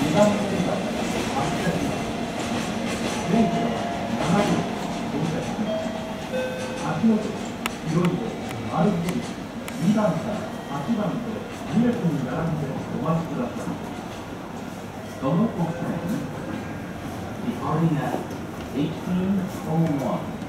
番目以下、800番、電気は7秒、500番、秋元、広い丸切り、2番から8番と2列に並んでお待ちください。そのお二人、Departing at 18:01